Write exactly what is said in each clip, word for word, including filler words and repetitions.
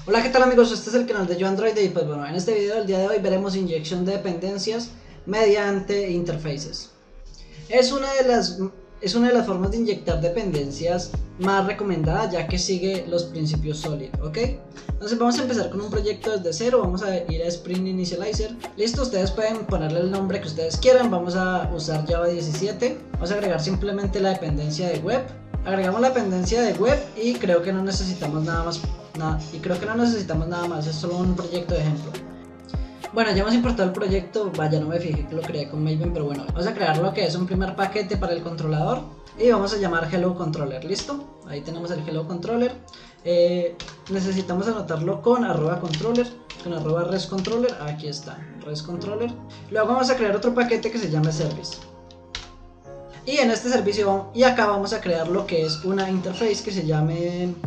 Hola, ¿qué tal amigos? Este es el canal de YoAndroid y pues bueno, en este video del día de hoy veremos inyección de dependencias mediante interfaces. Es una de las, es una de las formas de inyectar dependencias más recomendada, ya que sigue los principios Solid, ¿ok? Entonces vamos a empezar con un proyecto desde cero, vamos a ir a Spring Initializer. Listo, ustedes pueden ponerle el nombre que ustedes quieran, vamos a usar Java diecisiete, vamos a agregar simplemente la dependencia de web. Agregamos la dependencia de web y creo que no necesitamos nada más, nada, y creo que no necesitamos nada más, es solo un proyecto de ejemplo. Bueno, ya hemos importado el proyecto, vaya, no me fijé que lo creé con Maven, pero bueno, vamos a crear lo que es un primer paquete para el controlador y vamos a llamar Hello Controller, ¿listo? Ahí tenemos el Hello Controller. Eh, necesitamos anotarlo con arroba controller, con arroba res controller, aquí está, res controller. Luego vamos a crear otro paquete que se llame service. Y en este servicio, y acá vamos a crear lo que es una interface que se llame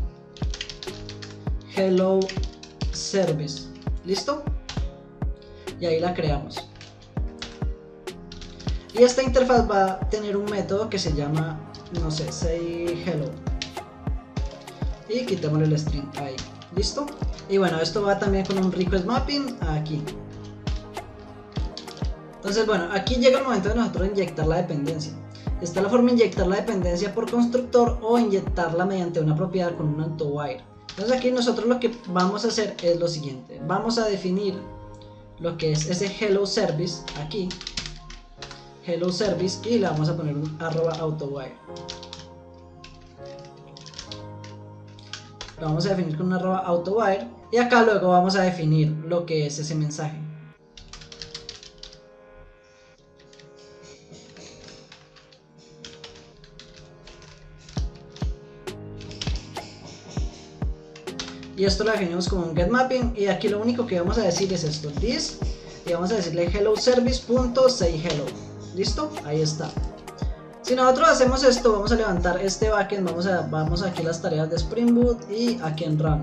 Hello Service, ¿listo? Y ahí la creamos. Y esta interfaz va a tener un método que se llama, no sé, say hello. Y quitémosle el string ahí, ¿listo? Y bueno, esto va también con un request mapping aquí. Entonces bueno, aquí llega el momento de nosotros inyectar la dependencia. Está la forma de inyectar la dependencia por constructor o inyectarla mediante una propiedad con un AutoWire. Entonces aquí nosotros lo que vamos a hacer es lo siguiente. Vamos a definir lo que es ese Hello Service aquí. Hello Service y le vamos a poner un arroba AutoWire. Lo vamos a definir con un arroba AutoWire. Y acá luego vamos a definir lo que es ese mensaje. Y esto lo definimos como un get mapping y aquí lo único que vamos a decir es esto, this, y vamos a decirle hello service.sayHello, ¿listo? Ahí está. Si nosotros hacemos esto, vamos a levantar este backend, vamos a vamos aquí a las tareas de Spring Boot y aquí en run.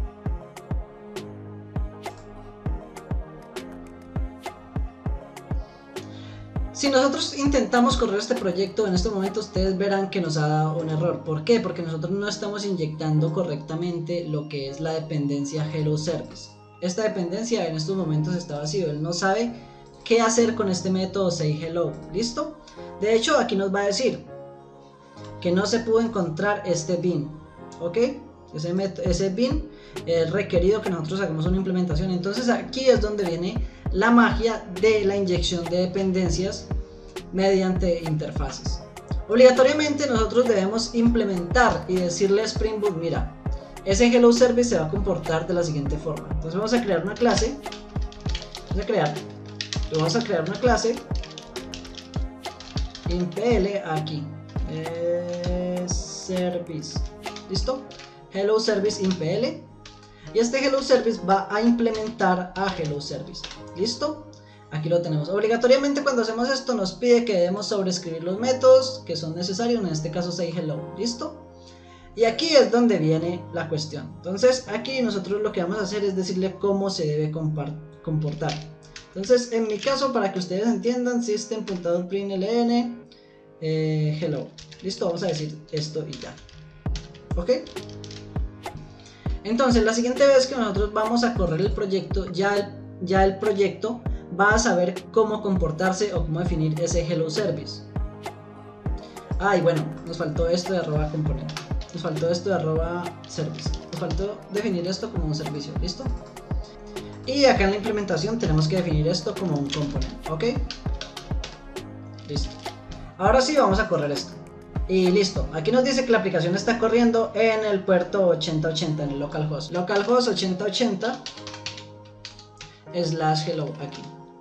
Si nosotros intentamos correr este proyecto, en este momento ustedes verán que nos ha dado un error. ¿Por qué? Porque nosotros no estamos inyectando correctamente lo que es la dependencia Hello Service. Esta dependencia en estos momentos está vacío, él no sabe qué hacer con este método sayHello, ¿listo? De hecho aquí nos va a decir que no se pudo encontrar este bin, ¿ok? Ese, ese bin es requerido que nosotros hagamos una implementación. Entonces aquí es donde viene la magia de la inyección de dependencias mediante interfaces. Obligatoriamente nosotros debemos implementar y decirle a Spring Boot, mira, ese Hello Service se va a comportar de la siguiente forma. Entonces vamos a crear una clase, vamos a crear, vamos a crear una clase impl aquí, eh, service, ¿listo? Hello Service impl. Y este Hello Service va a implementar a Hello Service, ¿listo? Aquí lo tenemos. Obligatoriamente cuando hacemos esto nos pide que debemos sobreescribir los métodos que son necesarios, en este caso sayHello, ¿listo? Y aquí es donde viene la cuestión. Entonces aquí nosotros lo que vamos a hacer es decirle cómo se debe comportar. Entonces en mi caso, para que ustedes entiendan, system.out.println eh, hello, ¿listo? Vamos a decir esto y ya, ¿ok? Entonces la siguiente vez que nosotros vamos a correr el proyecto, ya el, ya el proyecto va a saber cómo comportarse o cómo definir ese Hello Service. Ah, y bueno, nos faltó esto de arroba componente, nos faltó esto de arroba service, nos faltó definir esto como un servicio, ¿listo? Y acá en la implementación tenemos que definir esto como un componente, ¿ok? Listo. Ahora sí vamos a correr esto. Y listo, aquí nos dice que la aplicación está corriendo en el puerto ochenta ochenta, en el localhost. Localhost ochenta ochenta slash hello aquí.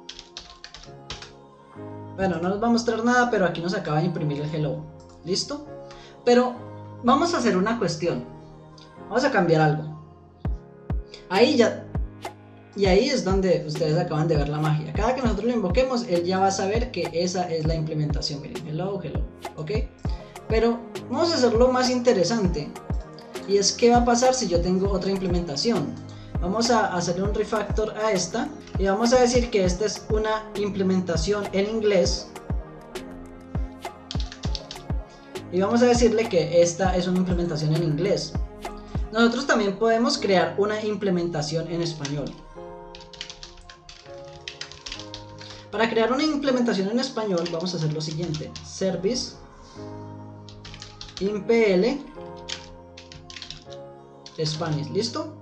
Bueno, no nos va a mostrar nada, pero aquí nos acaba de imprimir el hello. ¿Listo? Pero vamos a hacer una cuestión. Vamos a cambiar algo. Ahí ya... Y ahí es donde ustedes acaban de ver la magia. Cada que nosotros lo invoquemos, él ya va a saber que esa es la implementación. Miren, hello, hello, ¿ok? Pero vamos a hacerlo más interesante. Y es qué va a pasar si yo tengo otra implementación. Vamos a hacerle un refactor a esta. Y vamos a decir que esta es una implementación en inglés. Y vamos a decirle que esta es una implementación en inglés. nosotros también podemos crear una implementación en español. Para crear una implementación en español vamos a hacer lo siguiente: service impl Spanish. ¿Listo?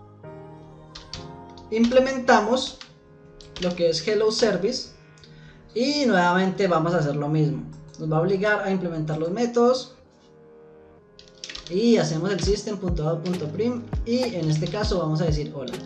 Implementamos lo que es hello service y nuevamente vamos a hacer lo mismo. Nos va a obligar a implementar los métodos y hacemos el system.out.prim y en este caso vamos a decir hola.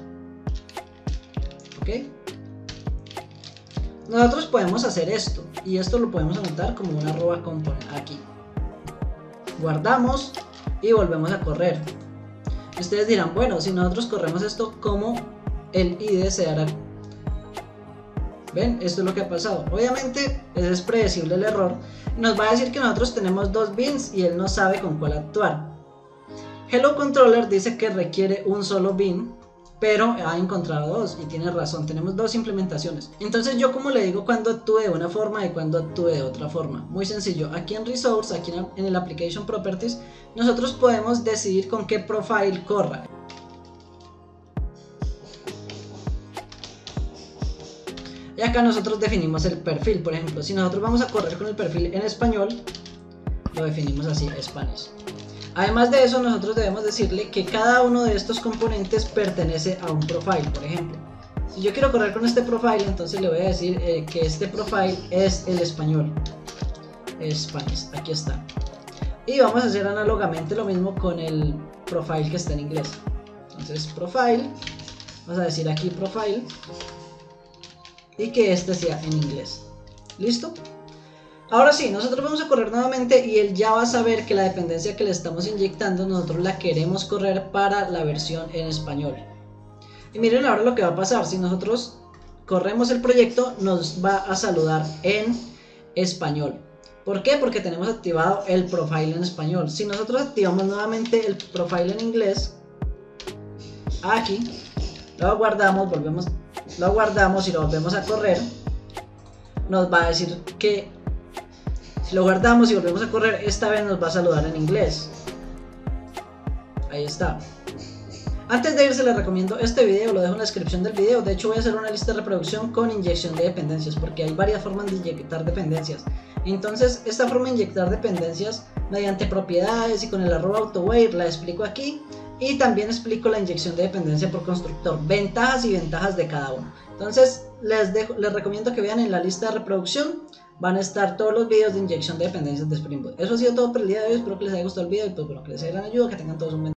Ok, nosotros podemos hacer esto y esto lo podemos anotar como una arroba component aquí. Guardamos y volvemos a correr. Ustedes dirán, bueno, si nosotros corremos esto, ¿cómo el I D E se hará? ¿Ven? Esto es lo que ha pasado. Obviamente es predecible el error. Nos va a decir que nosotros tenemos dos bins y él no sabe con cuál actuar. Hello Controller dice que requiere un solo bin, pero ha encontrado dos y tiene razón, tenemos dos implementaciones. Entonces yo como le digo cuando actúe de una forma y cuando actúe de otra forma. Muy sencillo, aquí en Resource, aquí en el Application Properties, nosotros podemos decidir con qué profile corra. Y acá nosotros definimos el perfil. Por ejemplo, si nosotros vamos a correr con el perfil en español, lo definimos así, Spanish. Además de eso, nosotros debemos decirle que cada uno de estos componentes pertenece a un profile. Por ejemplo, si yo quiero correr con este profile, entonces le voy a decir eh, que este profile es el español, Spanish, aquí está. Y vamos a hacer análogamente lo mismo con el profile que está en inglés. Entonces profile, vamos a decir aquí profile y que este sea en inglés. ¿Listo? Ahora sí, nosotros vamos a correr nuevamente y él ya va a saber que la dependencia que le estamos inyectando nosotros la queremos correr para la versión en español. Y miren ahora lo que va a pasar. Si nosotros corremos el proyecto, nos va a saludar en español. ¿Por qué? Porque tenemos activado el profile en español. Si nosotros activamos nuevamente el profile en inglés, aquí lo guardamos, volvemos, lo guardamos y lo volvemos a correr, nos va a decir que si lo guardamos y volvemos a correr, esta vez nos va a saludar en inglés. Ahí está. Antes de irse les recomiendo este video, lo dejo en la descripción del video. De hecho voy a hacer una lista de reproducción con inyección de dependencias, porque hay varias formas de inyectar dependencias. Entonces esta forma de inyectar dependencias mediante propiedades y con el arroba autoware la explico aquí. Y también explico la inyección de dependencia por constructor, ventajas y ventajas de cada uno. Entonces les, dejo, les recomiendo que vean en la lista de reproducción. Van a estar todos los videos de inyección de dependencias de Spring Boot. Eso ha sido todo por el día de hoy. Espero que les haya gustado el video y pues bueno, que les haya gran ayuda. Que tengan todos un buen día.